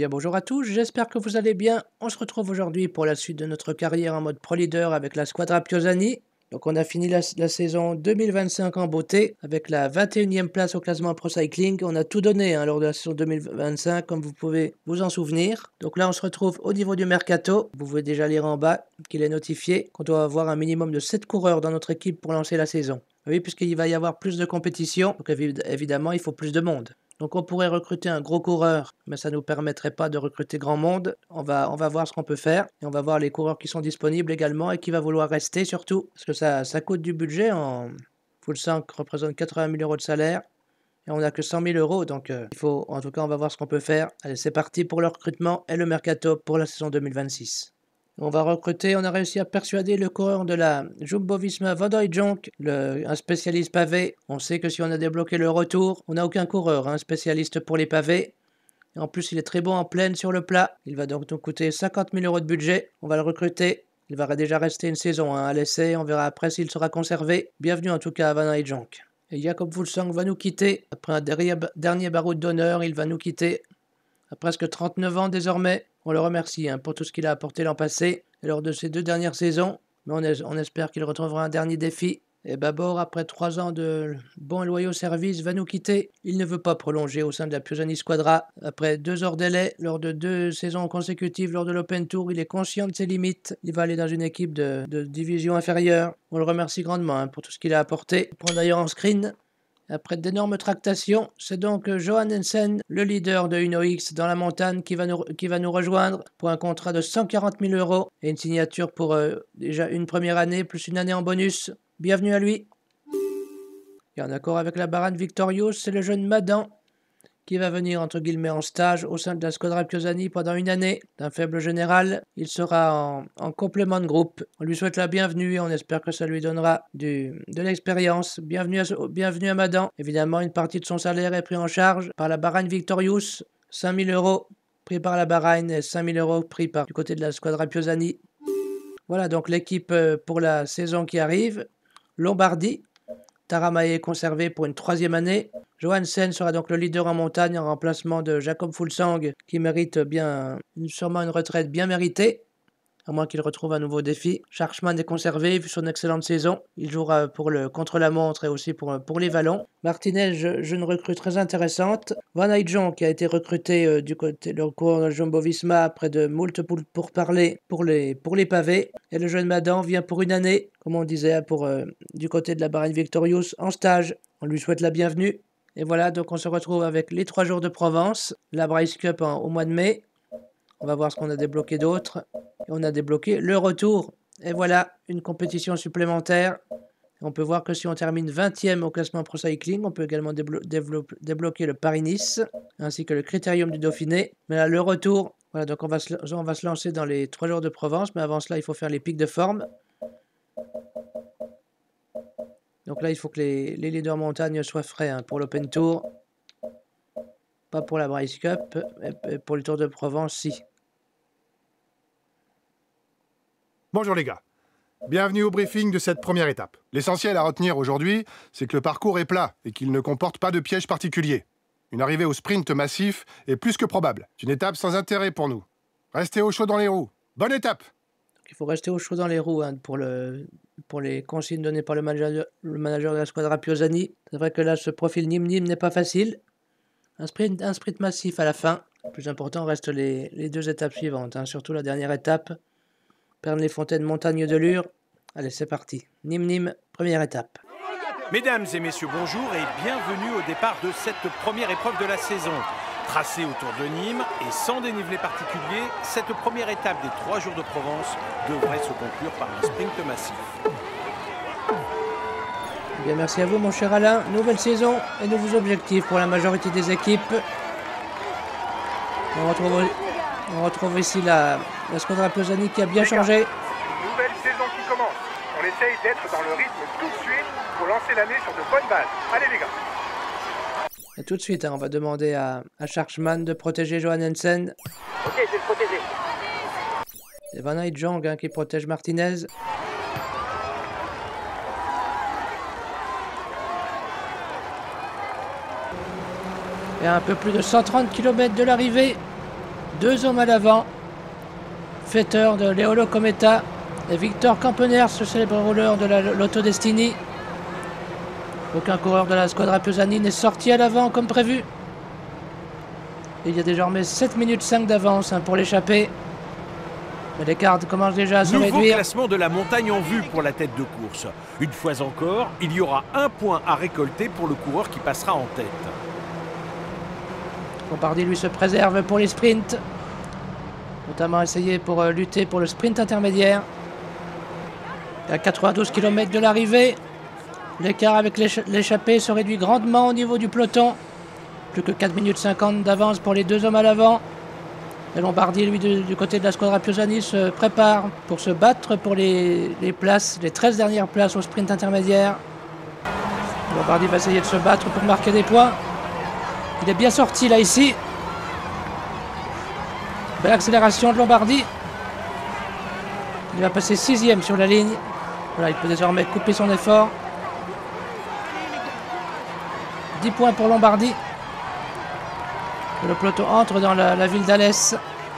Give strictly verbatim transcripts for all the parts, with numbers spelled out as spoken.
bien bonjour à tous, j'espère que vous allez bien. On se retrouve aujourd'hui pour la suite de notre carrière en mode Pro Leader avec la Squadra Piosani. Donc on a fini la, la saison deux mille vingt-cinq en beauté avec la vingt et unième place au classement Pro Cycling. On a tout donné hein, lors de la saison deux mille vingt-cinq comme vous pouvez vous en souvenir. Donc là on se retrouve au niveau du Mercato. Vous pouvez déjà lire en bas qu'il est notifié qu'on doit avoir un minimum de sept coureurs dans notre équipe pour lancer la saison. Oui, puisqu'il va y avoir plus de compétition, donc évidemment il faut plus de monde. Donc on pourrait recruter un gros coureur, mais ça ne nous permettrait pas de recruter grand monde. On va, on va voir ce qu'on peut faire et on va voir les coureurs qui sont disponibles également et qui va vouloir rester surtout. Parce que ça, ça coûte du budget. En Full cinq représente quatre-vingt mille euros de salaire et on n'a que cent mille euros. Donc euh, il faut, en tout cas on va voir ce qu'on peut faire. Allez, c'est parti pour le recrutement et le mercato pour la saison deux mille vingt-six. On va recruter, on a réussi à persuader le coureur de la Jumbo-Visma Van Hooijdonk, un spécialiste pavé. On sait que si on a débloqué le retour, on n'a aucun coureur, un hein, spécialiste pour les pavés. Et en plus, il est très bon en plaine sur le plat. Il va donc nous coûter cinquante mille euros de budget. On va le recruter. Il va déjà rester une saison hein, à l'essai. On verra après s'il sera conservé. Bienvenue en tout cas à Van Hooijdonk. Et Jakob Fuglsang va nous quitter. Après un dernier, dernier baroud d'honneur, il va nous quitter. À presque trente-neuf ans désormais, on le remercie hein, pour tout ce qu'il a apporté l'an passé et lors de ces deux dernières saisons. Mais on, est, on espère qu'il retrouvera un dernier défi. Et Babor, après trois ans de bons et loyaux services, va nous quitter. Il ne veut pas prolonger au sein de la Piosani Squadra. Après deux hors délai, lors de deux saisons consécutives lors de l'Open Tour, il est conscient de ses limites. Il va aller dans une équipe de, de division inférieure. On le remercie grandement hein, pour tout ce qu'il a apporté. Il prend d'ailleurs en screen. Après d'énormes tractations, c'est donc Johan Hansen, le leader de Uno X dans la montagne, qui va nous, qui va nous rejoindre pour un contrat de cent quarante mille euros et une signature pour euh, déjà une première année plus une année en bonus. Bienvenue à lui. Et en accord avec la Barane Victorious, c'est le jeune Madan qui va venir entre guillemets en stage au sein de la Squadra Piosani pendant une année. D'un faible général, il sera en, en complément de groupe. On lui souhaite la bienvenue et on espère que ça lui donnera du, de l'expérience. Bienvenue à, bienvenue à Madan. Évidemment, une partie de son salaire est prise en charge par la Barane Victorious. cinq mille euros pris par la Barane et cinq mille euros pris par du côté de la Squadra Piosani. Voilà donc l'équipe pour la saison qui arrive. Lombardie. Taramae est conservé pour une troisième année. Johansen sera donc le leader en montagne en remplacement de Jakob Fuglsang qui mérite bien, sûrement une retraite bien méritée, à moins qu'il retrouve un nouveau défi. Schachmann est conservé vu son excellente saison. Il jouera pour le contre-la-montre et aussi pour, pour les vallons. Martinez, jeune recrue très intéressante. Van Hooijdonk qui a été recruté euh, du côté de cours de Jumbo-Visma après de moult pour, pour parler pour les, pour les pavés. Et le jeune Madan vient pour une année, comme on disait, pour, euh, du côté de la Barane Victorious en stage. On lui souhaite la bienvenue. Et voilà, donc on se retrouve avec les trois jours de Provence, la Bryce Cup en, au mois de mai. On va voir ce qu'on a débloqué d'autres. Et on a débloqué le retour. Et voilà, une compétition supplémentaire. On peut voir que si on termine vingtième au classement Pro Cycling, on peut également déblo débloquer le Paris-Nice, ainsi que le Critérium du Dauphiné. Mais là, le retour, voilà, donc on va, se, on va se lancer dans les trois jours de Provence. Mais avant cela, il faut faire les pics de forme. Donc là, il faut que les, les leaders montagne soient frais hein, pour l'Open Tour. Pas pour la Bryce Cup, et pour le Tour de Provence, si. Bonjour les gars, bienvenue au briefing de cette première étape. L'essentiel à retenir aujourd'hui, c'est que le parcours est plat et qu'il ne comporte pas de piège particulier. Une arrivée au sprint massif est plus que probable. C'est une étape sans intérêt pour nous. Restez au chaud dans les roues. Bonne étape! Donc, il faut rester au chaud dans les roues hein, pour, le, pour les consignes données par le manager, le manager de la Squadra Piosani. C'est vrai que là, ce profil Nîmes-Nîmes n'est pas facile. Un sprint, un sprint massif à la fin. Le plus important reste les, les deux étapes suivantes, hein, surtout la dernière étape. Pernes-les-Fontaines, Montagne de Lure. Allez, c'est parti. Nîmes-Nîmes, première étape. Mesdames et messieurs, bonjour et bienvenue au départ de cette première épreuve de la saison. Tracée autour de Nîmes et sans dénivelé particulier, cette première étape des trois jours de Provence devrait se conclure par un sprint massif. Bien, merci à vous, mon cher Alain. Nouvelle saison et nouveaux objectifs pour la majorité des équipes. On retrouve, on retrouve ici la, la Squadra Piosani qui a bien changé. Nouvelle saison qui commence. On essaye d'être dans le rythme tout de suite pour lancer l'année sur de bonnes bases. Allez les gars. Et tout de suite, hein, on va demander à, à Schachmann de protéger Johan Hansen. Ok, je vais le protéger. C'est Van Hooijdonk hein, qui protège Martinez. Et à un peu plus de cent trente kilomètres de l'arrivée, Deux hommes à l'avant. Vetter de Leolo Cometa et Victor Campeners, le célèbre rouleur de la Lotto Destiny. Aucun coureur de la Squadra Piosani n'est sorti à l'avant comme prévu. Et il y a désormais sept minutes cinq d'avance hein, pour l'échappée. Mais l'écart commence déjà à se Nouveau réduire. classement de la montagne en vue pour la tête de course. Une fois encore, il y aura un point à récolter pour le coureur qui passera en tête. Lombardi lui se préserve pour les sprints. Notamment essayer pour euh, lutter pour le sprint intermédiaire. À quatre-vingt-douze kilomètres de l'arrivée. L'écart avec l'échappée se réduit grandement au niveau du peloton. Plus que quatre minutes cinquante d'avance pour les deux hommes à l'avant. Et Lombardi, lui, du, du côté de la Squadra Piosani, se prépare pour se battre pour les, les places, les treize dernières places au sprint intermédiaire. Lombardi va essayer de se battre pour marquer des points. Il est bien sorti là, ici. Belle accélération de Lombardi. Il va passer sixième sur la ligne. Voilà, il peut désormais couper son effort. dix points pour Lombardi. Le peloton entre dans la, la ville d'Alès.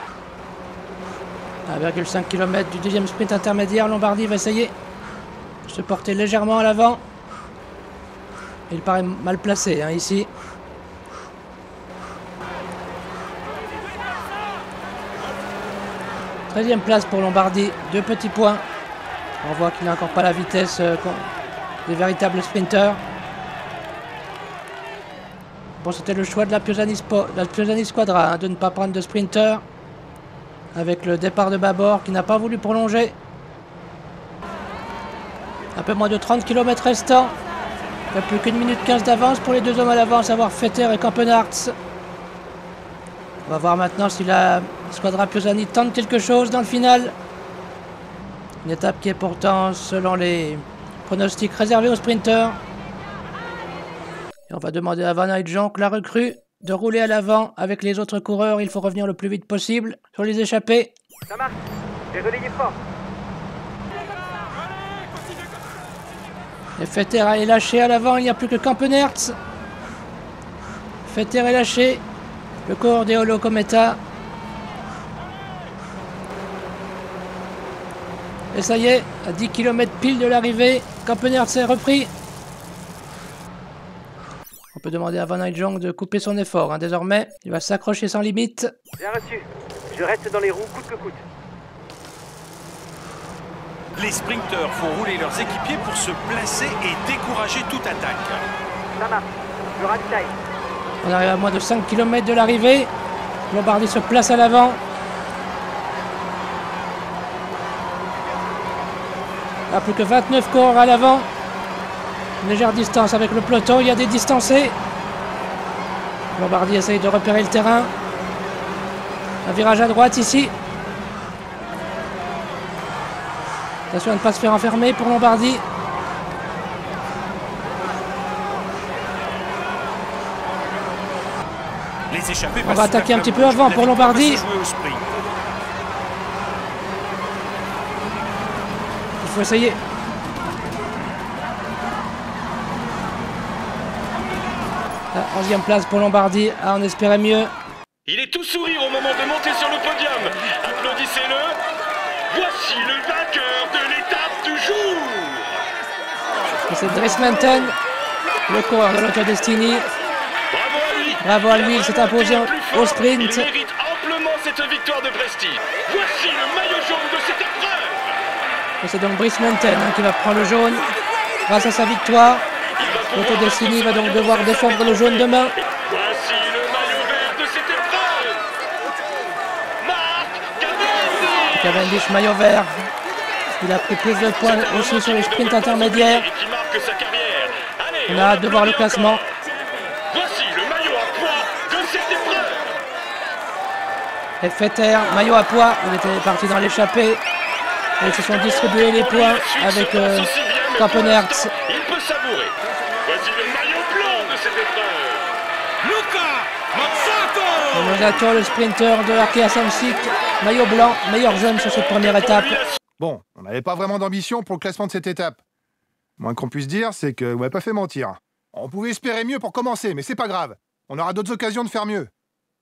un virgule cinq kilomètres du deuxième sprint intermédiaire. Lombardi va essayer de se porter légèrement à l'avant. Il paraît mal placé hein, ici. treizième place pour Lombardi. Deux petits points. On voit qu'il n'a encore pas la vitesse euh, des véritables sprinteurs. Bon, c'était le choix de la Piosani, la Piosani Squadra hein, de ne pas prendre de sprinter. Avec le départ de Babor qui n'a pas voulu prolonger. Un peu moins de trente kilomètres restants. Il n'y a plus qu'une minute quinze d'avance pour les deux hommes à l'avant, à savoir Vetter et Campenarts. On va voir maintenant si la Squadra Piosani tente quelque chose dans le final. Une étape qui est pourtant, selon les pronostics, réservée aux sprinters. Et on va demander à Van Heijdenk, la recrue, de rouler à l'avant avec les autres coureurs. Il faut revenir le plus vite possible sur les échappées. Ça marche. Et relayez fort. Et Vetter est lâché à l'avant. Il n'y a plus que Campenarts. Vetter est lâché. Le coureur des Leolo Cometa. Et ça y est, à dix kilomètres pile de l'arrivée, Campenarts est repris. On peut demander à Van Heijdenk de couper son effort. Hein. Désormais, il va s'accrocher sans limite. Bien reçu. Je reste dans les roues coûte que coûte. Les sprinteurs font rouler leurs équipiers pour se placer et décourager toute attaque. Ça marche. Je ravitaille. On arrive à moins de cinq kilomètres de l'arrivée. Lombardi se place à l'avant. Il n'y a plus que vingt-neuf coureurs à l'avant. Une légère distance avec le peloton. Il y a des distancés. Lombardi essaye de repérer le terrain. Un virage à droite ici. Attention à ne pas se faire enfermer pour Lombardi. Les échappés On va attaquer un petit peu avant pour Lombardi. Il faut essayer. La onzième place pour Lombardi. Ah, on espérait mieux. Il est tout sourire au moment de monter sur le podium. Applaudissez-le. Voici le vainqueur de l'étape du jour. Et c'est Dries Menten, le coureur de Lotto Destiny. Bravo à lui. Bravo à lui, il s'est imposé au sprint. Il mérite amplement cette victoire de prestige. Voici le maillot jaune de cette épreuve. Et c'est donc Dries Menten hein, qui va prendre le jaune grâce à sa victoire. Lotto Destiny va donc devoir défendre le jaune demain. Voici le maillot vert de cette épreuve. Marc Cavendish. Cavendish, maillot vert. Il a pris plus de points aussi sur les sprints intermédiaires. Et qui marque sa carrière. Allez, On a hâte de voir le classement. Voici le maillot à poids de cette épreuve. Et Vetter, maillot à poids. Il était parti dans l'échappée. Et ils se sont distribués les points avec euh, Campenarts. Il peut savourer. Voici le maillot blanc de cette épreuve. Luca Mazzato. Et Mazzato, le sprinter de Arkea Samsic, maillot blanc, meilleur jeune sur cette première étape. Bon, on n'avait pas vraiment d'ambition pour le classement de cette étape. Le moins qu'on puisse dire, c'est que vous m'avez pas fait mentir. On pouvait espérer mieux pour commencer, mais c'est pas grave. On aura d'autres occasions de faire mieux.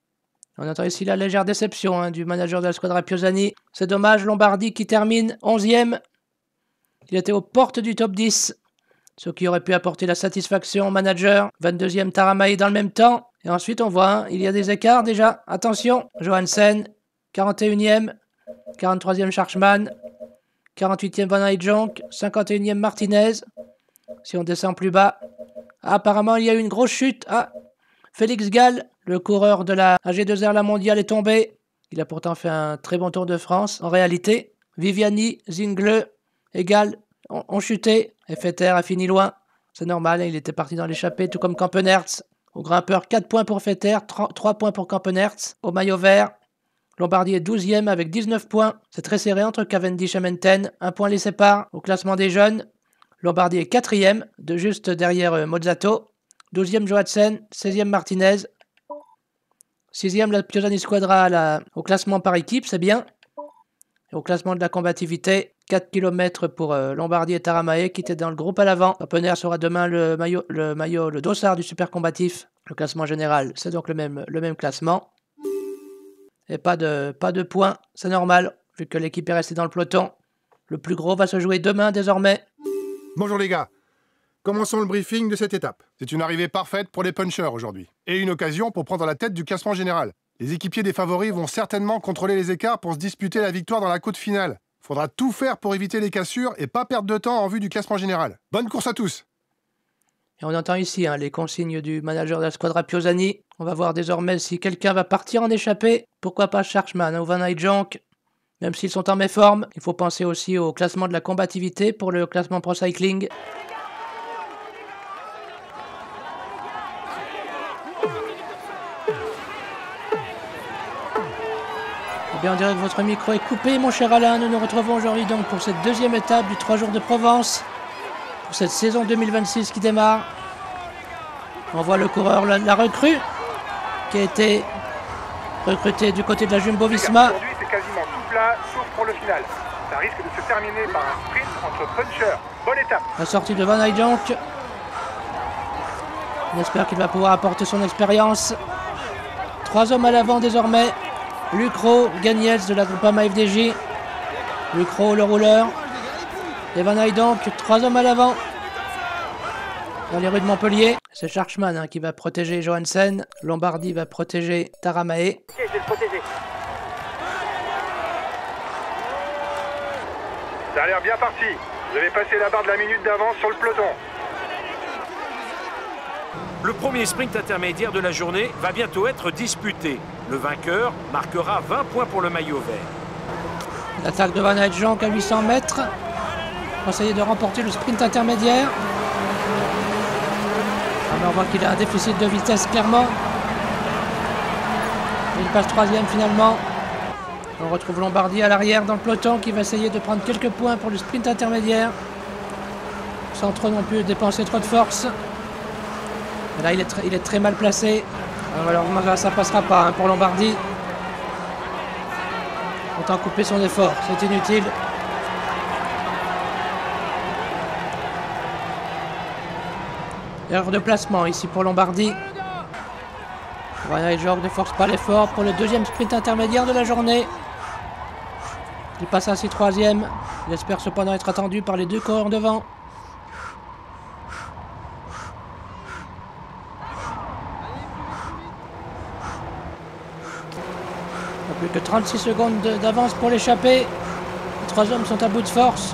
On entend ici la légère déception hein, du manager de la squadra Piosani. C'est dommage, Lombardi qui termine onzième. Il était aux portes du top dix. Ce qui aurait pu apporter la satisfaction au manager. vingt-deuxième Taramae dans le même temps. Et ensuite on voit, hein, il y a des écarts déjà. Attention, Johansen, quarante et unième. quarante-troisième Sharchman. quarante-huitième Van Heyjonk. cinquante et unième Martinez. Si on descend plus bas. Ah, apparemment il y a eu une grosse chute. Ah, Félix Gall, le coureur de la A G deux R La Mondiale, est tombé. Il a pourtant fait un très bon Tour de France. En réalité, Viviani, Zingle et Gall ont, ont chuté. F T R a fini loin. C'est normal, il était parti dans l'échappée, tout comme Kampenaerts. Au grimpeur, quatre points pour F T R, trois points pour Kampenaerts. Au maillot vert, Lombardi est douzième avec dix-neuf points. C'est très serré entre Cavendish et Menten. Un point les sépare. Au classement des jeunes, Lombardi est quatrième, de juste derrière euh, Mozzato. douzième Johansen, seizième Martinez. sixième la Piosani Squadra la... au classement par équipe, c'est bien. Et au classement de la combativité, quatre kilomètres pour euh, Lombardi et Taramae qui étaient dans le groupe à l'avant. Kampenaerts sera demain le maillot, le maillot, le dossard du super combatif. Le classement général, c'est donc le même, le même classement. Et pas de, pas de points, c'est normal, vu que l'équipe est restée dans le peloton. Le plus gros va se jouer demain désormais. Bonjour les gars. Commençons le briefing de cette étape. C'est une arrivée parfaite pour les punchers aujourd'hui. Et une occasion pour prendre la tête du classement général. Les équipiers des favoris vont certainement contrôler les écarts pour se disputer la victoire dans la côte finale. Faudra tout faire pour éviter les cassures et pas perdre de temps en vue du classement général. Bonne course à tous. Et on entend ici hein, les consignes du manager de la squadra Piosani. On va voir désormais si quelqu'un va partir en échappée. Pourquoi pas Sharchman ou Van Heyjonk. Même s'ils sont en méforme, il faut penser aussi au classement de la combativité pour le classement Pro Cycling. Eh bien, on dirait que votre micro est coupé, mon cher Alain. Nous nous retrouvons aujourd'hui donc pour cette deuxième étape du trois jours de Provence. Pour cette saison deux mille vingt-six qui démarre. On voit le coureur, la, la recrue, qui a été recruté du côté de la Jumbo-Visma. Aujourd'hui, c'est quasiment tout plat, sauf pour le final. Ça risque de se terminer par un sprint entre punchers. Bonne étape. La sortie de Van Heyjonk. On espère qu'il va pouvoir apporter son expérience. Trois hommes à l'avant désormais. Lucro, Gagnels de la Groupama F D J. Lucro, le rouleur. Et Van Heyjonk, trois hommes à l'avant. Dans les rues de Montpellier. C'est Sharchman hein, qui va protéger Johansen. Lombardi va protéger Taramae. Ok, je vais le protéger. Ça a l'air bien parti. Vous avez passé la barre de la minute d'avance sur le peloton. Le premier sprint intermédiaire de la journée va bientôt être disputé. Le vainqueur marquera vingt points pour le maillot vert. L'attaque de Van Heyjonk à huit cents mètres. On va essayer de remporter le sprint intermédiaire. On voit qu'il a un déficit de vitesse clairement. Il passe troisième finalement. On retrouve Lombardi à l'arrière dans le peloton qui va essayer de prendre quelques points pour le sprint intermédiaire. Sans trop non plus dépenser trop de force. Et là il est, très, il est très mal placé. Malheureusement ça ne passera pas hein, pour Lombardi. Autant couper son effort, c'est inutile. Erreur de placement ici pour Lombardi. Van Heyjonk ne force pas l'effort pour le deuxième sprint intermédiaire de la journée. Il passe ainsi troisième. Il espère cependant être attendu par les deux coureurs devant. Il n'y a plus que trente-six secondes d'avance pour l'échapper. Les trois hommes sont à bout de force.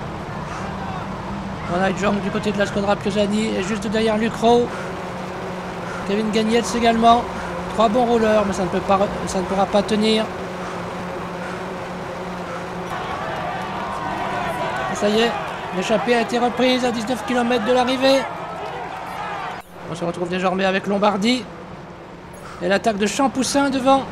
Van Heyjonk du côté de la squadra Piosani et juste derrière Lucro. Kevin Gagnels également. Trois bons rouleurs, mais ça ne, peut pas, ça ne pourra pas tenir. Et ça y est, l'échappée a été reprise à dix-neuf kilomètres de l'arrivée. On se retrouve désormais avec Lombardi. Et l'attaque de Champoussin devant.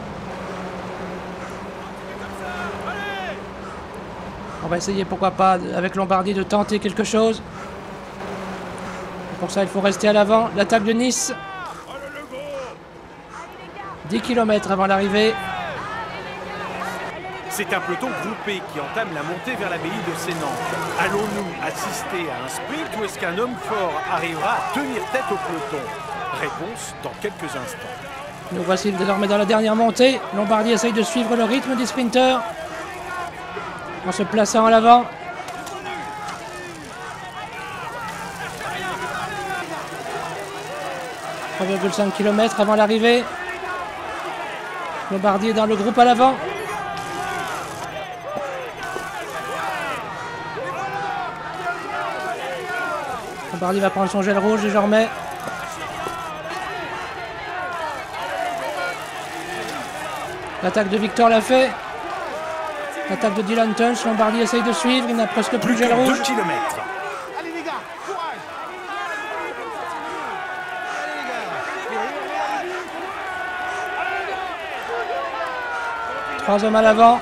On va essayer, pourquoi pas, avec Lombardi, de tenter quelque chose. Et pour ça, il faut rester à l'avant. L'attaque de Nice. dix kilomètres avant l'arrivée. C'est un peloton groupé qui entame la montée vers l'abbaye de Sénan. Allons-nous assister à un sprint ou est-ce qu'un homme fort arrivera à tenir tête au peloton? Réponse dans quelques instants. Nous voici désormais dans la dernière montée. Lombardi essaye de suivre le rythme des sprinteurs en se plaçant à l'avant. trois virgule cinq kilomètres avant l'arrivée. Lombardi est dans le groupe à l'avant. Lombardi va prendre son gel rouge désormais. L'attaque de Victor l'a fait. L'attaque de Dylan Teuns. Lombardi essaye de suivre. Il n'a presque plus de gel rouge. deux kilomètres. Allez les gars, courage. Trois hommes à l'avant.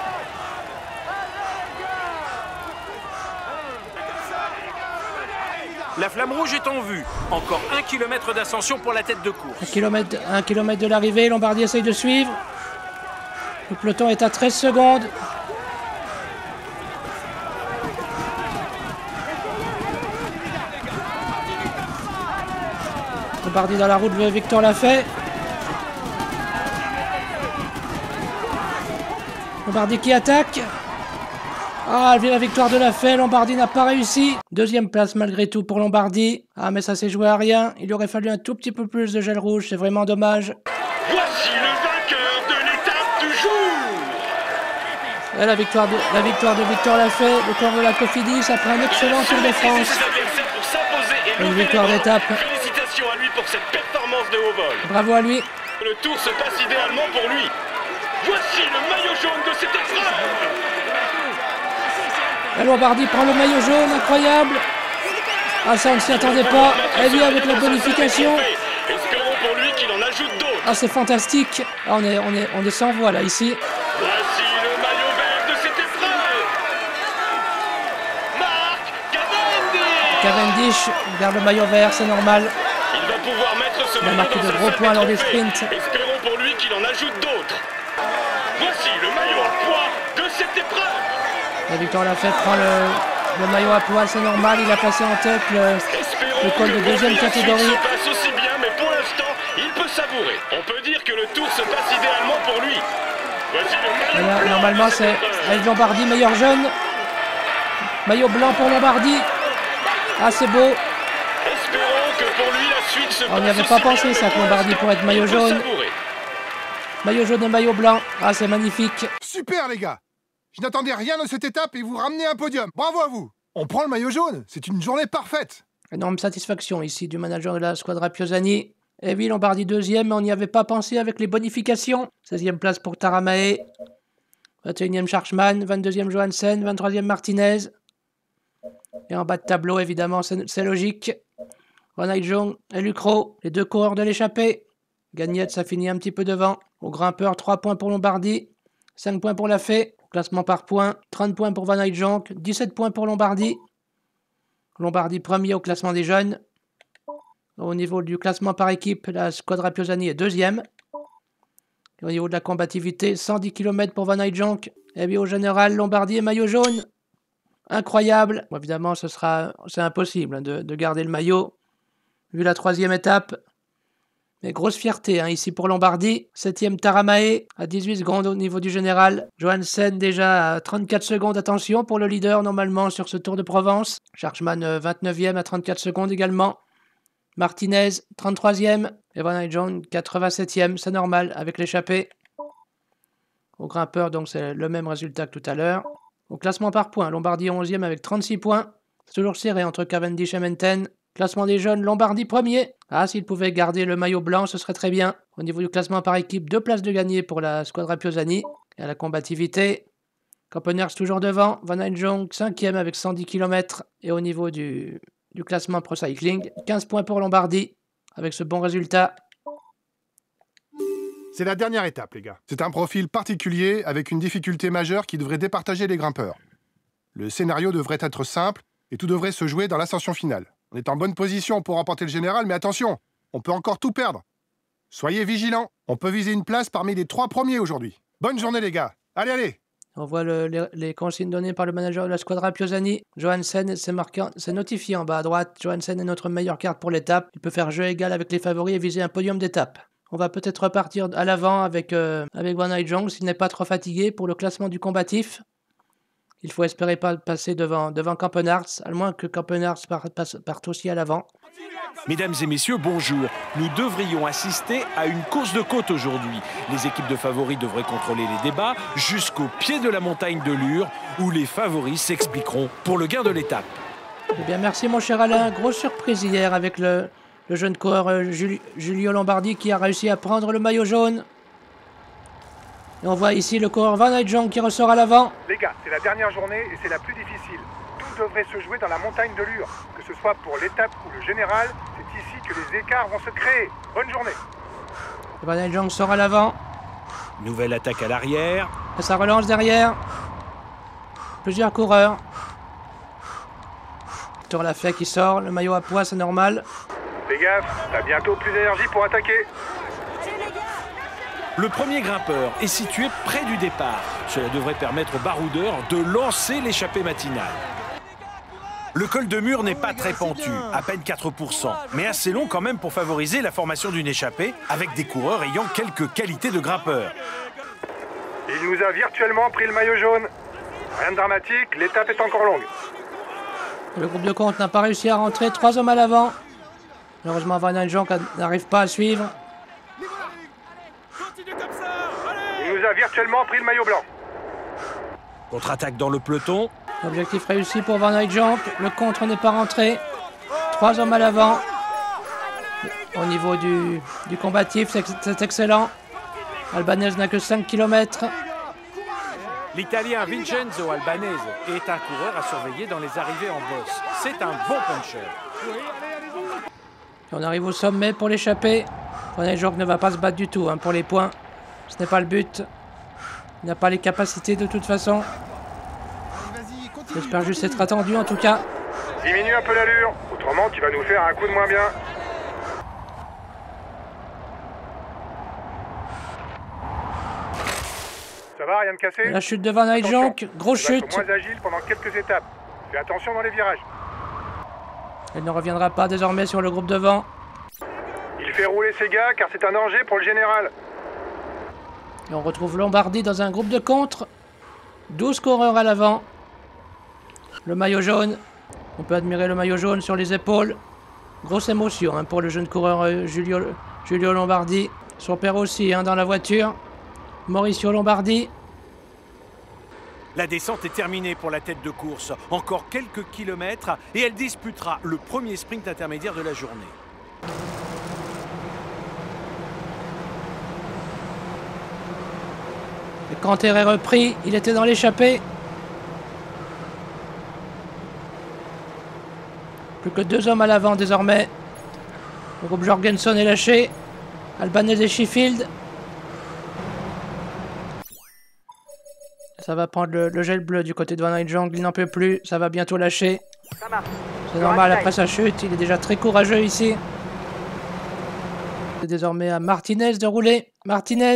La flamme rouge est en vue. Encore un kilomètre d'ascension pour la tête de course. Un kilomètre, un kilomètre de l'arrivée. Lombardi essaye de suivre. Le peloton est à treize secondes. Lombardi dans la route de Victor l'a fait. Lombardi qui attaque. Ah, la victoire de la fait. Lombardi n'a pas réussi. Deuxième place malgré tout pour Lombardi. Ah, mais ça s'est joué à rien. Il aurait fallu un tout petit peu plus de gel rouge. C'est vraiment dommage. Voici le vainqueur de l'étape du jour. Et la victoire de, la victoire de Victor l'a fait. Le corps de la Cofidis après un excellent Tour de France. Ses adversaires pour s'imposer et Une lever victoire les bras. d'étape. Félicitations à lui pour cette performance de haut vol. Bravo à lui. Le tour se passe idéalement pour lui. Voici le maillot jaune de cette épreuve. Et Lombardi prend le maillot jaune, incroyable. Ah, ça on ne s'y attendait pas. Et lui avec la bonification. Espérons pour lui qu'il en ajoute d'autres. Ah, c'est fantastique. Ah, on est, on est, on est sans voix là ici. Voici le maillot vert de cette épreuve. Marc Cavendish. Cavendish garde le maillot vert, c'est normal. Il va pouvoir mettre ce Il a maillot marqué dans de sa gros sacrée points lors des trophée. sprints. Espérons pour lui qu'il en ajoute d'autres. Voici le maillot en poids de cette épreuve. La victoire l'a fait, prend le, le maillot à poil, c'est normal. Il a passé en tête le, Espérons le col que de pour deuxième lui, la suite catégorie. se passe aussi bien, mais pour l'instant, il peut savourer. On peut dire que le tour se passe idéalement pour lui. Voici le maillot Voilà, blanc normalement, de cette c'est épreuve. avec Lombardi, meilleur jeune. Maillot blanc pour Lombardi. Ah, c'est beau. Espérons que pour lui, la suite se passe On n'y avait aussi pas bien, pensé, mais ça, que pour Lombardi l'instant, pourrait être maillot il peut jaune. savourer. Maillot jaune et maillot blanc. Ah, c'est magnifique. Super les gars. Je n'attendais rien de cette étape et vous ramenez un podium. Bravo à vous. On prend le maillot jaune. C'est une journée parfaite. Énorme satisfaction ici du manager de la Squadra Piosani. Et oui, Lombardi deuxième, mais on n'y avait pas pensé avec les bonifications. seizième place pour Taramae. vingt et unième Charchman. vingt-deuxième Johansen. vingt-troisième Martinez. Et en bas de tableau, évidemment, c'est c'est logique. Ronald Jong et Lucro, les deux coureurs de l'échappée. Gagnette, ça finit un petit peu devant. Au grimpeur, trois points pour Lombardi. cinq points pour la Fée. Classement par points. trente points pour Van Eyck, dix-sept points pour Lombardi. Lombardi premier au classement des jeunes. Au niveau du classement par équipe, la Squadra Piosani est deuxième. Et au niveau de la combativité, cent dix kilomètres pour Van Eyck. Et bien au général, Lombardi et maillot jaune. Incroyable. Bon, évidemment, ce sera, c'est impossible hein, de, de garder le maillot. Vu la troisième étape. Mais grosse fierté hein, ici pour Lombardi. Septième Taramae à dix-huit secondes au niveau du général. Johansen déjà à trente-quatre secondes. Attention pour le leader normalement sur ce Tour de Provence. Charchman euh, vingt-neuvième à trente-quatre secondes également. Martinez trente-troisième. Et Van Eyck quatre-vingt-septième. C'est normal avec l'échappée. Au grimpeur donc c'est le même résultat que tout à l'heure. Au classement par points, Lombardi onzième avec trente-six points. C'est toujours serré entre Cavendish et Menten. Classement des jeunes, Lombardi premier. Ah, s'il pouvait garder le maillot blanc, ce serait très bien. Au niveau du classement par équipe, deux places de gagné pour la Squadra Piosani. Et à la combativité, Copenhague toujours devant. Van Eyck cinquième avec cent dix kilomètres. Et au niveau du, du classement Pro Cycling, quinze points pour Lombardi avec ce bon résultat. C'est la dernière étape, les gars. C'est un profil particulier avec une difficulté majeure qui devrait départager les grimpeurs. Le scénario devrait être simple et tout devrait se jouer dans l'ascension finale. On est en bonne position pour remporter le général, mais attention, on peut encore tout perdre. Soyez vigilants, on peut viser une place parmi les trois premiers aujourd'hui. Bonne journée, les gars. Allez, allez. On voit le, les, les consignes données par le manager de la Squadra Piosani. Johansen, c'est marqué, c'est notifié en bas à droite. Johansen est notre meilleure carte pour l'étape. Il peut faire jeu égal avec les favoris et viser un podium d'étape. On va peut-être repartir à l'avant avec, euh, avec Van Hooijdonk s'il n'est pas trop fatigué pour le classement du combatif. Il faut espérer pas passer devant, devant Campenaerts, à moins que Campenaerts parte, parte, parte aussi à l'avant. Mesdames et messieurs, bonjour. Nous devrions assister à une course de côte aujourd'hui. Les équipes de favoris devraient contrôler les débats jusqu'au pied de la montagne de Lure, où les favoris s'expliqueront pour le gain de l'étape. Eh bien, merci mon cher Alain. Grosse surprise hier avec le, le jeune coureur euh, Juli, Giulio Lombardi qui a réussi à prendre le maillot jaune. Et on voit ici le coureur Van Hooijdonk qui ressort à l'avant. Les gars, c'est la dernière journée et c'est la plus difficile. Tout devrait se jouer dans la montagne de Lure. Que ce soit pour l'étape ou le général, c'est ici que les écarts vont se créer. Bonne journée. Van Hooijdonk sort à l'avant. Nouvelle attaque à l'arrière. Et ça relance derrière. Plusieurs coureurs. Victor Lafay qui sort, le maillot à pois, c'est normal. Fais gaffe, t'as bientôt plus d'énergie pour attaquer. Le premier grimpeur est situé près du départ. Cela devrait permettre au baroudeur de lancer l'échappée matinale. Le col de Mur n'est pas très pentu, à peine quatre pour cent, mais assez long quand même pour favoriser la formation d'une échappée avec des coureurs ayant quelques qualités de grimpeurs. Il nous a virtuellement pris le maillot jaune. Rien de dramatique, l'étape est encore longue. Le groupe de compte n'a pas réussi à rentrer, trois hommes à l'avant. Malheureusement, Van Hooijdonk n'arrive pas à suivre. Il nous a virtuellement pris le maillot blanc. Contre-attaque dans le peloton. Objectif réussi pour Van Hooijdonk. Le contre n'est pas rentré. Trois hommes à l'avant. Au niveau du, du combatif, c'est excellent. Albanese n'a que cinq kilomètres. L'Italien Vincenzo Albanese est un coureur à surveiller dans les arrivées en bosse. C'est un bon puncher. On arrive au sommet pour l'échapper. Van Hooijdonk ne va pas se battre du tout hein, pour les points. Ce n'est pas le but. Il n'a pas les capacités de toute façon. J'espère juste être attendu en tout cas. Diminue un peu l'allure, autrement tu vas nous faire un coup de moins bien. Ça va, rien de cassé? La chute de Van Hooijdonk, grosse chute. Tu vas être moins agile pendant quelques étapes. Fais attention dans les virages. Elle ne reviendra pas désormais sur le groupe devant. Il fait rouler ses gars car c'est un danger pour le général. Et on retrouve Lombardi dans un groupe de contre. douze coureurs à l'avant. Le maillot jaune. On peut admirer le maillot jaune sur les épaules. Grosse émotion hein, pour le jeune coureur euh, Giulio, Giulio Lombardi. Son père aussi hein, dans la voiture. Mauricio Lombardi. La descente est terminée pour la tête de course. Encore quelques kilomètres et elle disputera le premier sprint intermédiaire de la journée. Le Canter est repris. Il était dans l'échappée. Plus que deux hommes à l'avant désormais. Le groupe Jorgenson est lâché. Albanese et Sheffield. Ça va prendre le, le gel bleu du côté de Van Hooijdonk. Il n'en peut plus. Ça va bientôt lâcher. C'est normal après sa chute. Il est déjà très courageux ici. C'est désormais à Martinez de rouler. Martinez.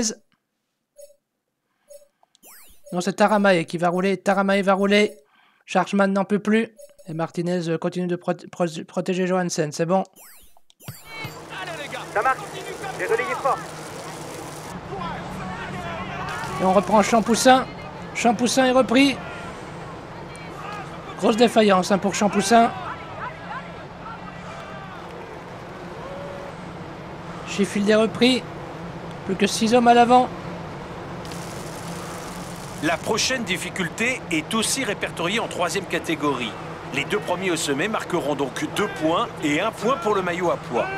Non, c'est Taramae qui va rouler. Taramae va rouler. Charchman n'en peut plus. Et Martinez continue de proté pro protéger Johansen. C'est bon. Ça marche. J'ai relayé fort. Et on reprend Champoussin. Champoussin est repris. Grosse défaillance hein, pour Champoussin. Sheffield est repris. Plus que six hommes à l'avant. La prochaine difficulté est aussi répertoriée en troisième catégorie. Les deux premiers au sommet marqueront donc deux points et un point pour le maillot à pois.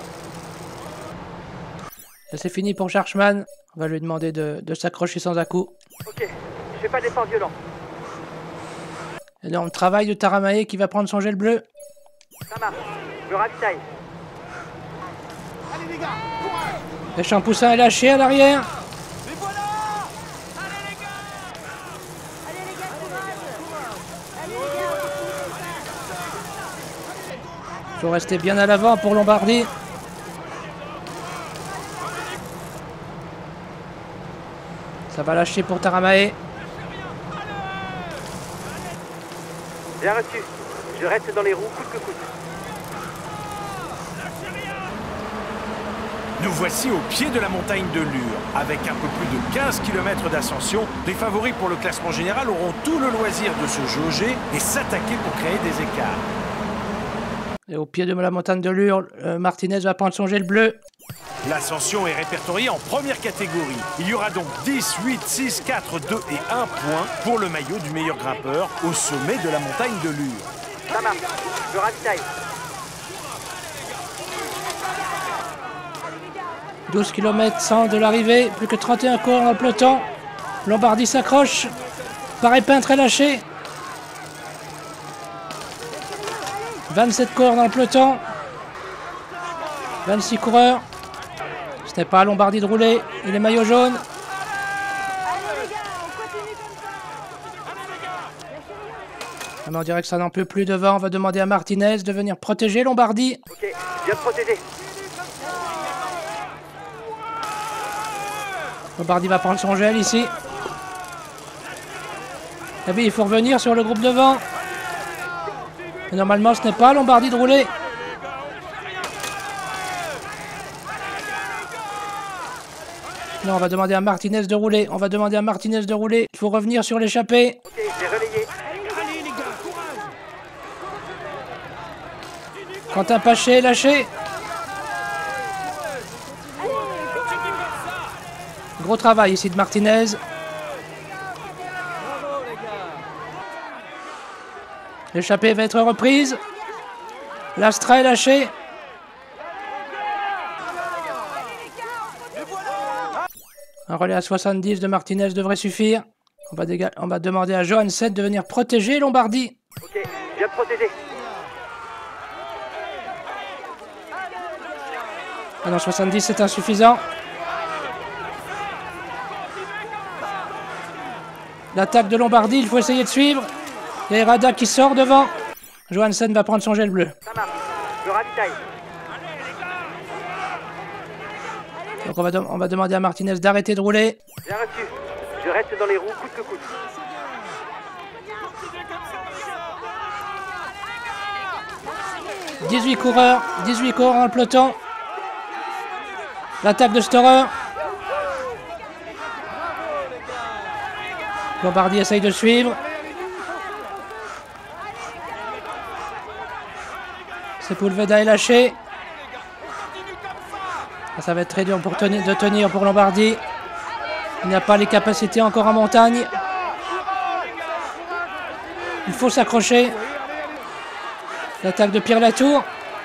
C'est fini pour Charchman. On va lui demander de, de s'accrocher sans à-coup. Ok, je fais pas d'effort violent. Énorme travail de Taramae qui va prendre son gel bleu. Ça marche, je ravitaille. Et Champoussin est lâché à l'arrière. Il faut rester bien à l'avant pour Lombardi. Ça va lâcher pour Taramae. Bien reçu. Je reste dans les roues coûte que coûte. Nous voici au pied de la montagne de Lure. Avec un peu plus de quinze kilomètres d'ascension, les favoris pour le classement général auront tout le loisir de se jauger et s'attaquer pour créer des écarts. Et au pied de la montagne de Lure, euh, Martinez va prendre son gel bleu. L'ascension est répertoriée en première catégorie. Il y aura donc dix, huit, six, quatre, deux et un point pour le maillot du meilleur grimpeur au sommet de la montagne de Lure. Ça marche. Je ravitaille. douze kilomètres cent de l'arrivée, plus que trente et un coureurs dans le peloton. Lombardie s'accroche. Paré-Pin très lâché. vingt-sept coureurs dans le peloton. vingt-six coureurs. Ce n'est pas à Lombardie de rouler. Il est maillot jaune. Ah, mais on dirait que ça n'en peut plus devant. On va demander à Martinez de venir protéger Lombardie. Ok, viens te protéger. Lombardie va prendre son gel ici. Et puis il faut revenir sur le groupe devant. Et normalement ce n'est pas Lombardie de rouler. Non, on va demander à Martinez de rouler. On va demander à Martinez de rouler. Il faut revenir sur l'échappée. Ok, j'ai relayé. Quentin Paché lâché. Gros travail ici de Martinez. L'échappée va être reprise. L'Astra est lâché. Un relais à soixante-dix de Martinez devrait suffire. On va, on va demander à Johansen de venir protéger Lombardie. Ok, viens te protéger. Ah non, soixante-dix c'est insuffisant. L'attaque de Lombardie, il faut essayer de suivre. Il y a Herrada qui sort devant. Johansen va prendre son gel bleu. Ça marche. Je ravitaille. Donc on va, on va demander à Martinez d'arrêter de rouler. Bien reçu. Je reste dans les roues coûte que coûte. dix-huit coureurs, dix-huit coureurs dans le peloton. L'attaque de Storer. Lombardie essaye de suivre. Sepulveda est lâché. Ça va être très dur pour tenir, de tenir pour Lombardie. Il n'a pas les capacités encore en montagne. Il faut s'accrocher. L'attaque de Pierre Latour.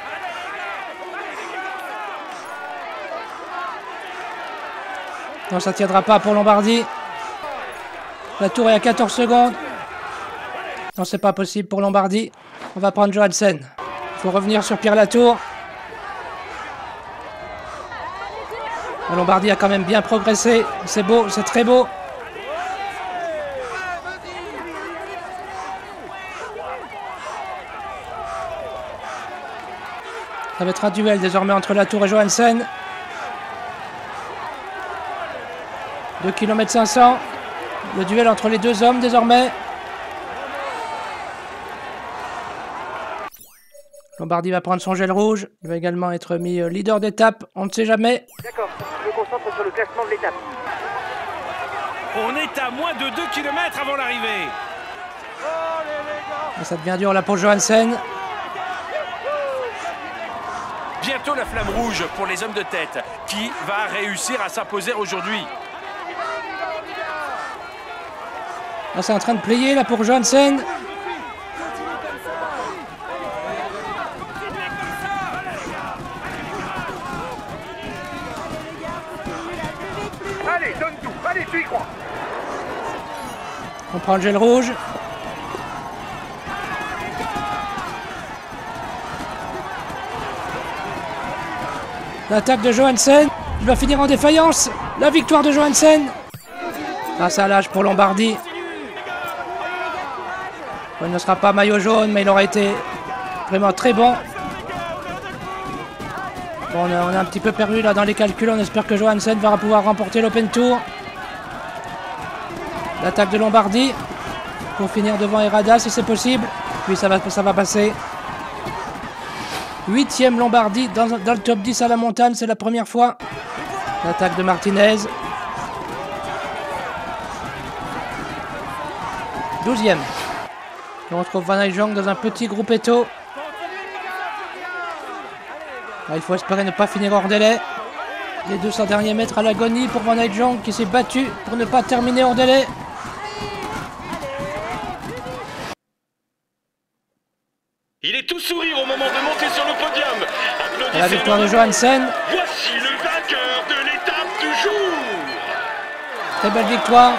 Non, ça ne tiendra pas pour Lombardie. Latour est à quatorze secondes. Non, c'est pas possible pour Lombardie. On va prendre Johansen. Il faut revenir sur Pierre Latour. Lombardie a quand même bien progressé. C'est beau, c'est très beau. Ça va être un duel désormais entre Latour et Johansen. deux kilomètres cinq cents. Le duel entre les deux hommes désormais. Lombardie va prendre son gel rouge. Il va également être mis leader d'étape. On ne sait jamais. D'accord, je me concentre sur le classement de l'étape. On est à moins de deux kilomètres avant l'arrivée. Ça devient dur là pour Johansen. Bientôt la flamme rouge pour les hommes de tête. Qui va réussir à s'imposer aujourd'hui? Là, c'est en train de plier là pour Johansen. Allez, donne tout. Allez, tu y crois. On prend le gel rouge. L'attaque de Johansen. Il va finir en défaillance. La victoire de Johansen. Grâce à l'âge pour Lombardie. Il ne sera pas maillot jaune, mais il aura été vraiment très bon. Bon, on, a, on a un petit peu perdu là dans les calculs. On espère que Johansen va pouvoir remporter l'Open Tour. L'attaque de Lombardie pour finir devant Herrada si c'est possible. Puis ça va, ça va passer. huitième Lombardie dans, dans le top dix à la montagne, c'est la première fois. L'attaque de Martinez. douzième. On retrouve Van Hooijdonk dans un petit groupetto. Il faut espérer ne pas finir hors délai. Les deux cents derniers mètres à l'agonie pour Van Hooijdonk qui s'est battu pour ne pas terminer hors délai. Il est tout sourire au moment de monter sur le podium. Applaudissez La victoire de Johansen. Voici le vainqueur de l'étape du jour. Très belle victoire.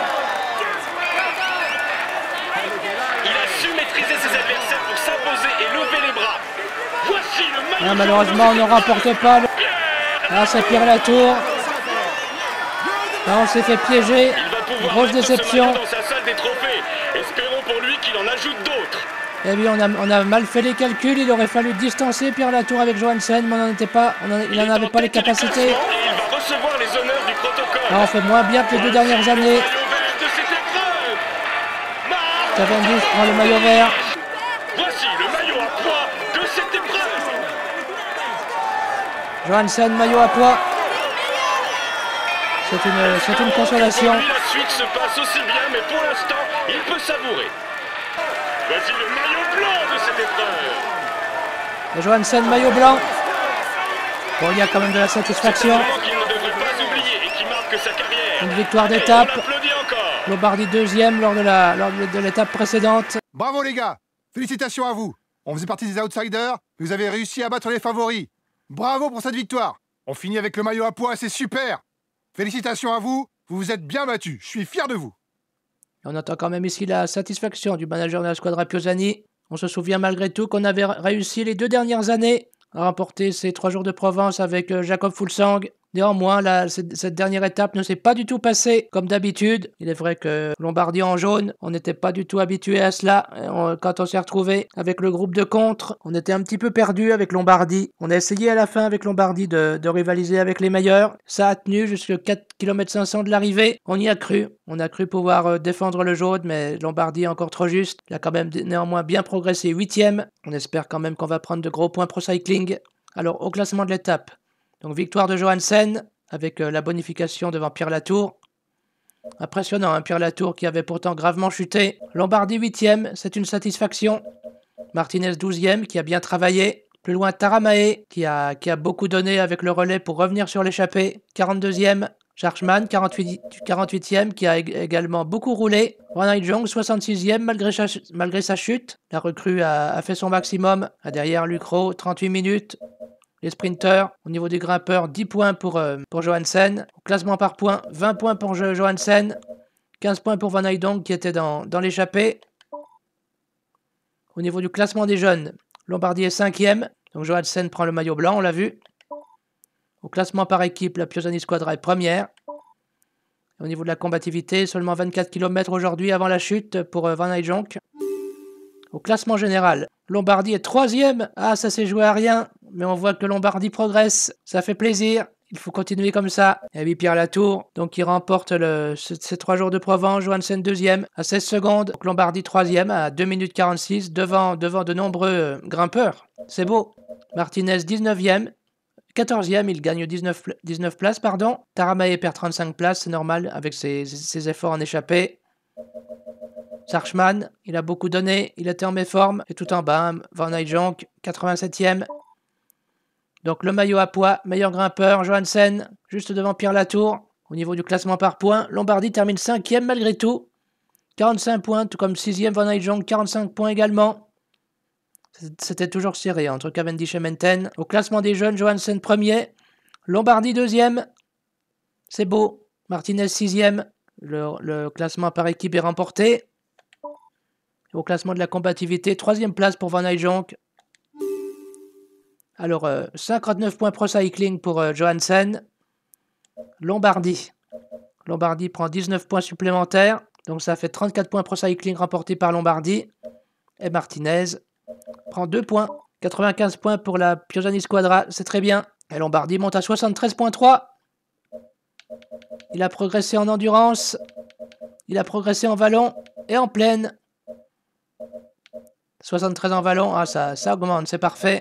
Il a su maîtriser ses adversaires pour s'imposer et lever les bras. Voici le maillot. Ah, malheureusement, on ne remporte pas. Le... Ah, c'est Pierre Latour. Là, on s'est fait piéger. Grosse déception. Dans sa salle des trophées. Espérons pour lui qu'il en ajoute d'autres. Eh bien, on a, on a mal fait les calculs. Il aurait fallu distancer Pierre Latour avec Johansen, mais on n'en était pas, on en, il n'en avait pas les capacités. Et il va recevoir les honneurs du protocole. Alors, on fait moins bien que les deux dernières années. Cavendish prend le maillot vert. Voici le maillot à poids de cette épreuve. Johansen, maillot à poids. C'est une, c'est une consolation. Pour lui, la suite se passe aussi bien, mais pour l'instant, il peut savourer. Voici le maillot blanc de cette épreuve. Et Johansen, maillot blanc. Bon, il y a quand même de la satisfaction. Qu'il ne devrait pas oublier et qui marque sa carrière. Une victoire d'étape. On l'applaudit encore. Lombardie deuxième lors de la, lors de l'étape précédente. Bravo les gars! Félicitations à vous! On faisait partie des outsiders, vous avez réussi à battre les favoris. Bravo pour cette victoire! On finit avec le maillot à poids, c'est super! Félicitations à vous, vous vous êtes bien battus, je suis fier de vous! Et on entend quand même ici la satisfaction du manager de la Squadra Piosani. On se souvient malgré tout qu'on avait réussi les deux dernières années à remporter ces trois jours de Provence avec Jakob Fuglsang. Néanmoins, la, cette, cette dernière étape ne s'est pas du tout passée comme d'habitude. Il est vrai que Lombardie en jaune, on n'était pas du tout habitué à cela. On, quand on s'est retrouvé avec le groupe de contre, on était un petit peu perdu avec Lombardie. On a essayé à la fin avec Lombardie de, de rivaliser avec les meilleurs. Ça a tenu jusqu'à quatre kilomètres cinq cents de l'arrivée. On y a cru. On a cru pouvoir euh, défendre le jaune, mais Lombardie est encore trop juste. Il a quand même néanmoins bien progressé. Huitième. On espère quand même qu'on va prendre de gros points pro cycling. Alors, au classement de l'étape. Donc victoire de Johansen avec euh, la bonification devant Pierre Latour. Impressionnant, hein, Pierre Latour qui avait pourtant gravement chuté. Lombardie huitième, c'est une satisfaction. Martinez douzième qui a bien travaillé. Plus loin Taramae qui a, qui a beaucoup donné avec le relais pour revenir sur l'échappée. quarante-deuxième, Schachmann quarante-huitième qui a également beaucoup roulé. Van Hooijdonk soixante-sixième malgré, malgré sa chute. La recrue a, a fait son maximum. Derrière Lucro, trente-huit minutes. Les sprinteurs, au niveau des grimpeurs, dix points pour, euh, pour Johansen. Au classement par points, vingt points pour Johansen. quinze points pour Van Hooijdonk qui était dans, dans l'échappée. Au niveau du classement des jeunes, Lombardie est cinquième. Donc Johansen prend le maillot blanc, on l'a vu. Au classement par équipe, la Piosani Squadra est première. Au niveau de la combativité, seulement vingt-quatre kilomètres aujourd'hui avant la chute pour euh, Van Hooijdonk. Au classement général, Lombardie est troisième. Ah, ça s'est joué à rien. Mais on voit que Lombardie progresse. Ça fait plaisir. Il faut continuer comme ça. Et puis Pierre Latour, donc il remporte le, ce, ces trois jours de Provence. Johansen deuxième à seize secondes. Donc Lombardie troisième à deux minutes quarante-six devant, devant de nombreux euh, grimpeurs. C'est beau. Martinez dix-neuvième. quatorzième, il gagne dix-neuf, dix-neuf places. pardon. Taramae perd trente-cinq places. C'est normal avec ses, ses efforts en échappée. Schachmann, il a beaucoup donné, il était en méforme. Et tout en bas, Van Hooijdonk, quatre-vingt-septième. Donc le maillot à poids, meilleur grimpeur, Johansen, juste devant Pierre Latour. Au niveau du classement par points, Lombardie termine cinquième malgré tout. quarante-cinq points, tout comme sixième Van Hooijdonk, quarante-cinq points également. C'était toujours serré entre Cavendish et Menten. Au classement des jeunes, Johansen premier. Lombardie deuxième. C'est beau. Martinez sixième. Le, le classement par équipe est remporté. Au classement de la combativité, troisième place pour Van Hooijdonk. Alors, euh, cinquante-neuf points pro cycling pour euh, Johansen. Lombardie. Lombardie prend dix-neuf points supplémentaires. Donc ça fait trente-quatre points pro cycling remportés par Lombardie. Et Martinez prend deux points. quatre-vingt-quinze points pour la Piosani Squadra. C'est très bien. Et Lombardie monte à soixante-treize virgule trois. Il a progressé en endurance. Il a progressé en vallon et en plaine. soixante-treize en vallon, ah, ça, ça augmente, c'est parfait.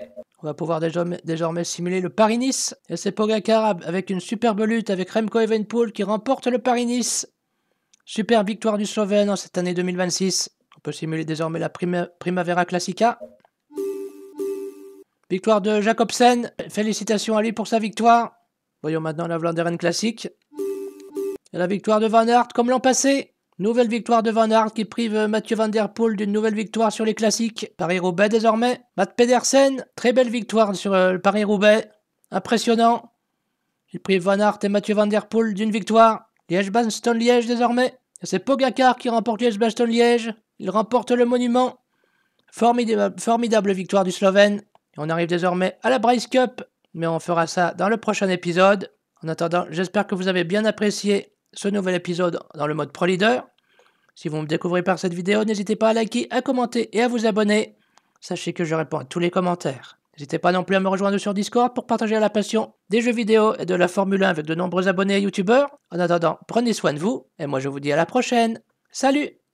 On va pouvoir désormais, désormais simuler le Paris-Nice. Et c'est Pogacar avec une superbe lutte avec Remco Evenepoel qui remporte le Paris-Nice. Super victoire du Slovène en cette année deux mille vingt-six. On peut simuler désormais la Prima, Primavera Classica. Victoire de Jacobsen. Félicitations à lui pour sa victoire. Voyons maintenant la Vlaanderen Classique. Et la victoire de Van Aert comme l'an passé. Nouvelle victoire de Van Aert qui prive Mathieu Van Der Poel d'une nouvelle victoire sur les classiques. Paris-Roubaix désormais. Matt Pedersen, très belle victoire sur euh, le Paris-Roubaix. Impressionnant. Il prive Van Aert et Mathieu Van Der Poel d'une victoire. Liège-Bastogne-Liège désormais. Et c'est Pogacar qui remporte Liège-Bastogne-Liège. Il remporte le monument. Formidable, formidable victoire du Slovène. Et on arrive désormais à la Breizh Cup. Mais on fera ça dans le prochain épisode. En attendant, j'espère que vous avez bien apprécié ce nouvel épisode dans le mode Pro Leader. Si vous me découvrez par cette vidéo, n'hésitez pas à liker, à commenter et à vous abonner. Sachez que je réponds à tous les commentaires. N'hésitez pas non plus à me rejoindre sur Discord pour partager la passion des jeux vidéo et de la Formule un avec de nombreux abonnés et youtubeurs. En attendant, prenez soin de vous et moi je vous dis à la prochaine. Salut!